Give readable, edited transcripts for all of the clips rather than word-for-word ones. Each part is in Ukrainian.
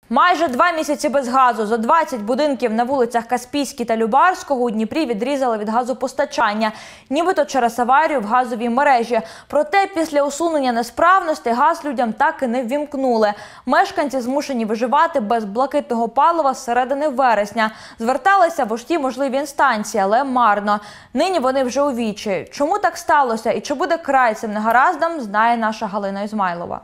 Майже 2 місяці без газу. Зо 20 будинків на вулицях Каспійській та Любарського у Дніпрі відрізали від газопостачання. Нібито через аварію в газовій мережі. Проте після усунення несправностей газ людям так і не ввімкнули. Мешканці змушені виживати без блакитного палива з середини вересня. Зверталися в усі можливі інстанції, але марно. Нині вони вже у відчаї. Чому так сталося і чи буде край цим негараздам, знає наша Галина Ізмайлова.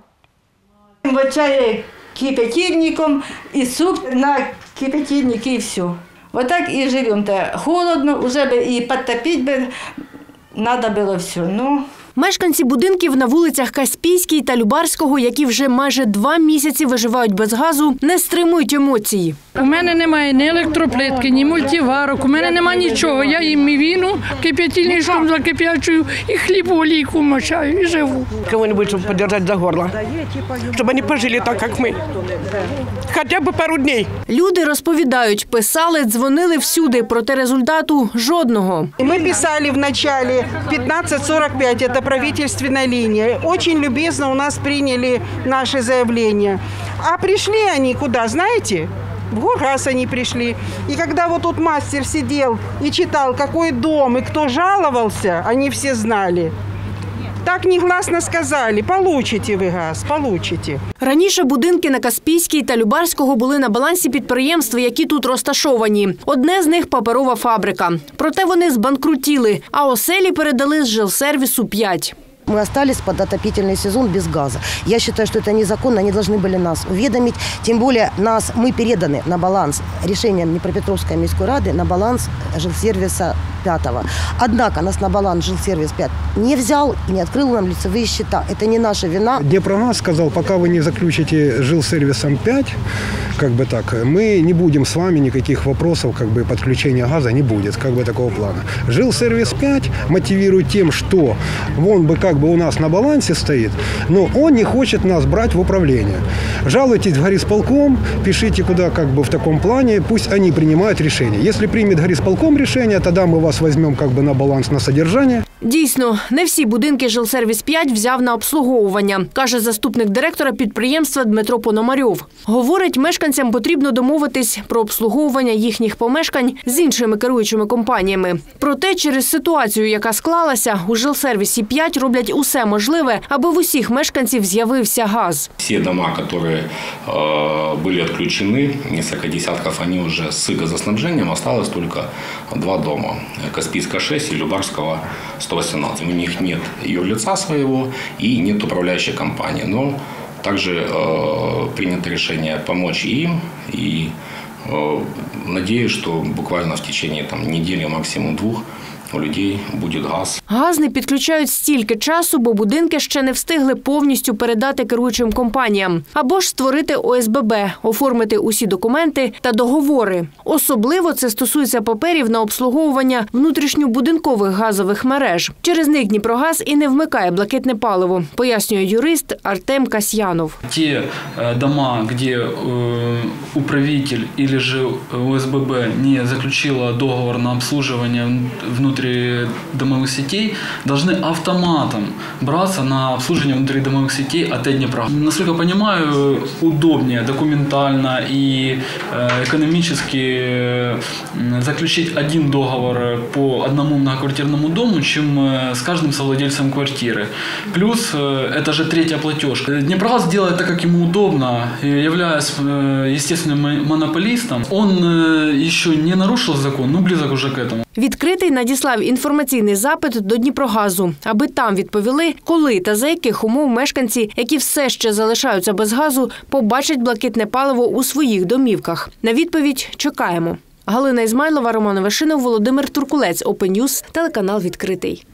Кипятильником и суп на кипятильнике и все. Вот так и живем-то. Холодно, уже бы и подтопить бы надо было все. Но... Мешканці будинків на вулицях Каспійській та Любарського, які вже майже 2 місяці виживають без газу, не стримують емоцій. У мене немає ні електроплитки, ні мультиварок, у мене немає нічого. Я їм і віну кип'ятильником закип'ячую, і хліб в олійку мочаю, і живу. Кого-нибудь, щоб підтримати за горло, щоб вони пожили так, як ми. Хоча б пару днів. Люди розповідають, писали, дзвонили всюди, проте результату жодного. Ми писали в начале 15:45, это правительственная линия. Очень любезно у нас приняли наше заявление. А пришли они куда, знаете? В Горгаз они пришли. И когда вот тут мастер сидел и читал, какой дом и кто жаловался, они все знали. Так негласно сказали, получите ви газ, получите. Раніше будинки на Каспійській та Любарського були на балансі підприємств, які тут розташовані. Одне з них – паперова фабрика. Проте вони збанкрутіли, а оселі передали з жилсервісу 5. Мы остались под отопительный сезон без газа. Я считаю, что это незаконно, они должны были нас уведомить. Тем более мы переданы на баланс решением Днепропетровской міської ради на баланс жилсервиса 5-го. Однако нас на баланс жилсервис 5 не взял и не открыл нам лицевые счета. Это не наша вина. Днепромгаз сказал, пока вы не заключите жилсервисом 5, мы не будем с вами никаких вопросов, подключения газа не будет, такого плана. Жилсервис 5 мотивирует тем, что он бы у нас на балансе стоит, но он не хочет нас брать в управление. Жалуйтесь в горисполком, пишите куда в таком плане, пусть они принимают решение. Если примет горисполком решение, тогда мы вас возьмем на баланс на содержание. Дійсно, не всі будинки жилсервіс 5 взяв на обслуговування, каже заступник директора підприємства Дмитро Пономарьов. Говорить, мешканцям потрібно домовитись про обслуговування їхніх помешкань з іншими керуючими компаніями. Проте через ситуацію, яка склалася, у жилсервісі 5 роблять усе можливе, аби в усіх мешканців з'явився газ. Всі дома, які були відключені, кілька десятків, вони вже з газоснабженням, залишилось тільки 2 дома – Каспійська 6 і Любарського 118. У них нет юрлица своего и нет управляющей компании. Но также принято решение помочь им. И надеюсь, что буквально в течение недели, максимум 2, у людей буде газ. Газ не підключають стільки часу, бо будинки ще не встигли повністю передати керуючим компаніям. Або ж створити ОСББ, оформити усі документи та договори. Особливо це стосується паперів на обслуговування внутрішньобудинкових газових мереж. Через них Дніпрогаз і не вмикає блакитне паливо, пояснює юрист Артем Касьянов. Ті дома, де управитель або ж ОСББ не заключила договор на обслуживание внутридомовых сетей, должны автоматом браться на обслуживание внутридомовых сетей от Днепрогаза. Насколько я понимаю, удобнее документально и экономически заключить один договор по одному многоквартирному дому, чем с каждым совладельцем квартиры. Плюс это же 3-я платежка. Днепрогаз делает так, как ему удобно, являясь естественным монополистом. Он еще не нарушил закон, но близок уже к этому. Відкритий надіслав інформаційний запит до Дніпрогазу, аби там відповіли, коли та за яких умов мешканці, які все ще залишаються без газу, побачать блакитне паливо у своїх домівках. На відповідь чекаємо. Галина Ізмайлова, Роман Вишинов, Володимир Туркулець, Open News, телеканал «Відкритий».